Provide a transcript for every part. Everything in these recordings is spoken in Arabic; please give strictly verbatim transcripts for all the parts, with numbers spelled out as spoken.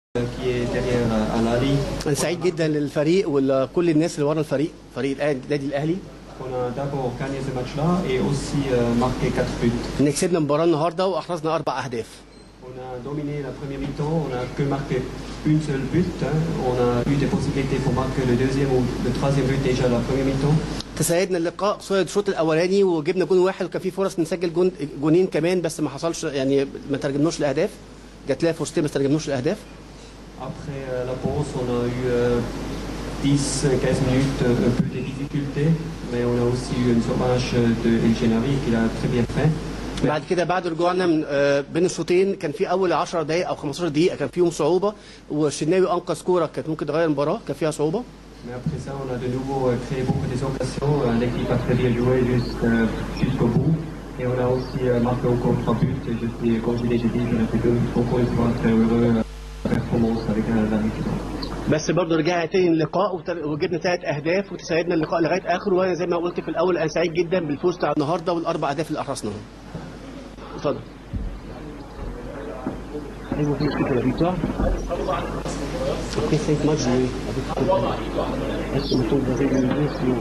qui est derrière Al-Ahly. أنا سعيد جدا للفريق وكل الناس اللي ورا الفريق، فريق النادي الأهلي. On a d'abord gagné ce match-là et aussi euh, marqué quatre buts. إن كسبنا المباراة النهارده وأحرزنا أربع أهداف. On a dominé la première mi-temps, on a que marqué une seule but. Hein. On a eu des possibilités pour marquer le deuxième ou le troisième but déjà la première mi-temps. تسيدنا اللقاء خصوصا الشوط الاولاني وجبنا جون واحد وكان في فرص نسجل جون جونين كمان بس ما حصلش، يعني ما ترجمناش لاهداف. جات لنا فرصتين بس ترجمناش لاهداف. Après euh, la pause, on a eu euh, dix à quinze minutes euh, un peu de difficultés, mais on a aussi eu une chômage de El Genawi qui l'a très bien fait. بعد كده بعد رجوعنا من آه بين الشوطين كان في اول عشر دقائق او خمستاشر دقيقه كان فيهم صعوبه، والشناوي انقذ كوره كانت ممكن تغير المباراه، كان فيها صعوبه. Mais après ça, on a de nouveau créé beaucoup des occasions. L'équipe a très bien joué jusqu'au bout. Et on a aussi marqué encore trois buts. Je suis, comme je l'ai dit, je suis encore une fois très heureux de la performance avec la victoire. بس برضه رجعنا تاني اللقاء وجبنا ثلاث اهداف وتسيدنا اللقاء لغايه اخره، وانا زي ما قلت في الاول انا سعيد جدا بالفوز بتاع النهارده والاربع اهداف اللي احرزناهم. اتفضل. ايوه في مشكله la victoire. Après cinq matchs joués avec est-ce que vous avez une idée sur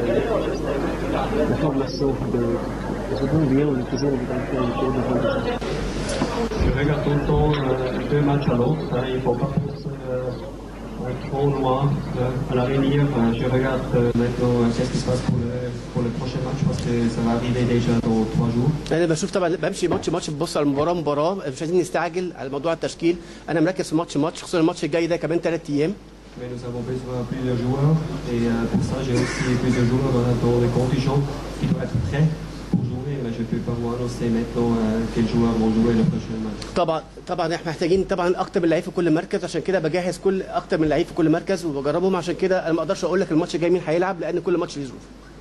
la formation de ce qu'on vient on est toujours dans le tour de vingt. Je regarde tout le temps euh, deux matchs à l'autre. Hein, il ne faut pas penser euh, trop loin euh, à l'avenir. Je regarde euh, maintenant euh, qu'est-ce qui se passe pour le, pour le prochain match parce que ça va arriver déjà dans trois jours. انا بشوف طبعا بمشي ماتش ماتش ببص على المباراه مباراه، مش عايزين نستعجل على موضوع التشكيل. انا مركز في ماتش ماتش، خصوصا الماتش الجاي ده كمان ثلاث ايام. Mais nous avons besoin de plus de joueurs et euh, pour ça j'ai aussi plus de joueurs euh, dans les contingents qui doivent être prêts pour jouer. Mais je ne peux pas vous annoncer maintenant euh, quels joueurs vont jouer le prochain match. طبعا طبعا احنا محتاجين طبعا اكتر من لعيب في كل مركز، عشان كده بجهز كل اكتر من لعيب في كل مركز وبجربهم، عشان كده انا ما اقدرش اقول لك الماتش الجاي مين هيلعب لان كل ماتش ليه ظروف.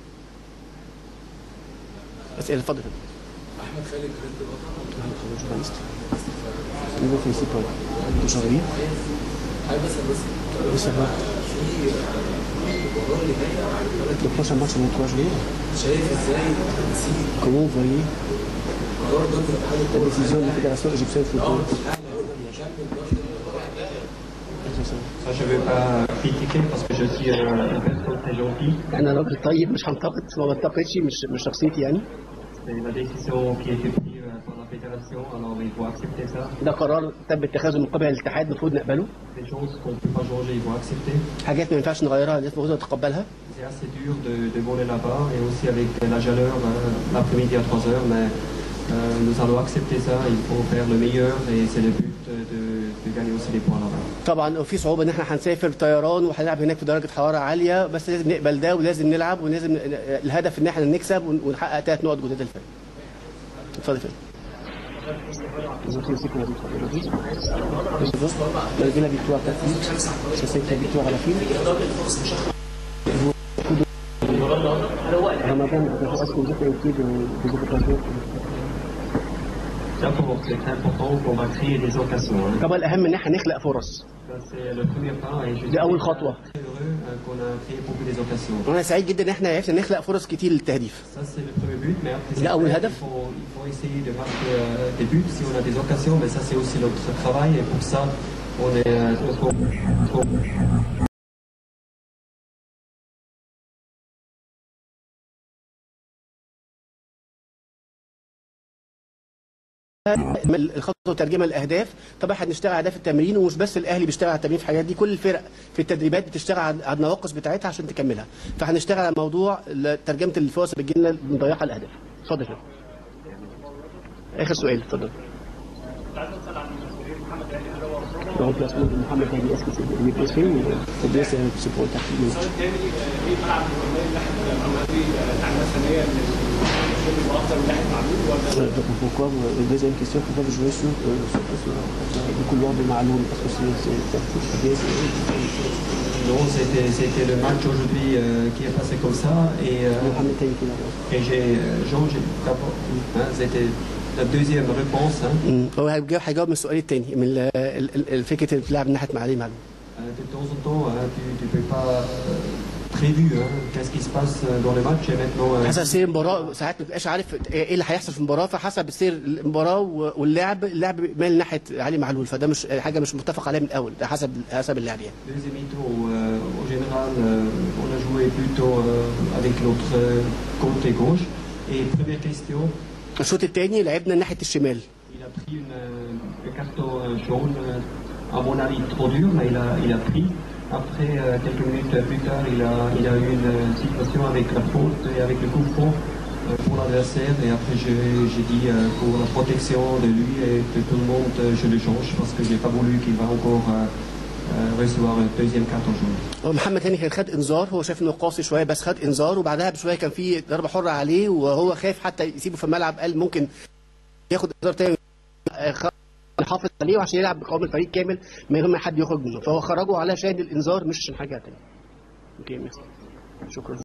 اسئله اتفضل. احمد خالد رد بطل. احمد خالد جورناليست. نيفو في سي بول. انتوا شغالين؟ هاي بس بس لسه بقى. في المباراه اللي جايه على Le prochain match dans trois jours. شايف ازاي التنسيق Comment vous voyez قرار ضد الاتحاد la الكوري décision de la Fédération égyptienne de football? Ça, je ne vais pas critiquer parce que je suis euh, une personne très gentille. أنا راجل طيب مش هنتقد، ما بنتقدش، مش مش شخصيتي يعني. C'est la décision qui a été prise euh, par la fédération, alors il faut accepter ça. ده قرار تم اتخاذه من قبل الاتحاد المفروض نقبله. Des choses qu'on ne peut pas changer, il faut accepter. حاجات ما ينفعش نغيرها لازم المفروض نتقبلها. C'est assez dur de, de voler là-bas et aussi avec la chaleur euh, l'après-midi à trois heures, mais euh, nous allons accepter ça, il faut faire le meilleur et c'est le but de, de gagner aussi des points là-bas. طبعا في صعوبه ان احنا هنسافر طيران وهنلعب هناك في درجه حراره عاليه، بس لازم نقبل ده ولازم نلعب ولازم الهدف ان احنا نكسب ونحقق ثلاث نقط جداد الفريق. اتفضل فين. malgré la victoire tactique, c'est cette victoire à la fin. Ramadan, est-ce que vous êtes OK des occasions? D'abord, c'est très important qu'on va créer des occasions. طبعا الأهم إن احنا نخلق فرص. C'est le premier pas et je دي أول خطوة. suis heureux qu'on a créé beaucoup des occasions. وأنا سعيد جدا إن احنا عرفنا نخلق فرص كتير للتهديف. Ça c'est le premier but, mais après ده أول هدف. il faut, il faut essayer de marquer euh, des buts si on a des occasions, mais ça c'est aussi notre travail et pour ça on est euh, trop, trop... الخطوه ترجمه الاهداف. طبعا هنشتغل على اهداف التمرين، ومش بس الاهلي بيشتغل على التمرين في الحاجات دي، كل الفرق في التدريبات بتشتغل على النواقص بتاعتها عشان تكملها. فهنشتغل على موضوع ترجمه الفرص اللي بتجي لنا بنضيعها الاهداف. اتفضل. اخر سؤال اتفضل. Le remplacement de Mohamed Ali, est-ce que c'est il est possible ou bien c'est pour le tactique? Pourquoi la deuxième question, pourquoi vous jouez sur, euh, sur, sur, sur le couloir de Ma'aloum? Parce que c'est tactique. Non, c'était le match aujourd'hui euh, qui est passé comme ça et, euh, et j'ai changé d'abord. Hein, c'était la deuxième réponse. Hein. هو هيجاوب من السؤال الثاني من الفكره اللي بتلعب من ناحيه معالي معلوم. De temps en temps, hein, tu ne peux pas prévu, hein, qu'est-ce qui se passe dans le match et maintenant. euh, حسب سير المباراه ساعات ما بتبقاش عارف ايه اللي هيحصل في المباراه، فحسب سير المباراه واللعب اللعب مال ناحيه علي معلول، فده مش حاجه مش متفق عليها من الاول، ده حسب حسب اللعب يعني. Deuxième mi-temps, euh, au général, euh, on a joué plutôt euh, avec notre euh, côté gauche. Et première question, الشوط الثاني لعبنا ناحيه الشمال. il a pris une, euh, un carton euh, jaune, euh, à mon avis trop dur, mais il a, il a pris. Après, euh, quelques minutes plus tard, il a, il a eu une euh, situation avec la faute et avec le coup franc euh, pour l'adversaire. Et après, j'ai j'ai dit euh, pour la protection de lui et de tout le monde, euh, je le change parce que j'ai pas voulu qu'il va encore euh, euh, recevoir un deuxième carton jaune. هو محمد هاني كان خد انذار، هو شايف انه قاسي شويه بس خد انذار، وبعدها بشويه كان في ضربه حره عليه وهو خايف حتى يسيبه في الملعب، قال ممكن ياخد انذار تاني يحافظ عليه وعشان يلعب بقوام الفريق كامل من غير ما حد يخرج منه، فهو خرجه علشان الانذار مش عشان حاجه تانيه. اوكي شكرا.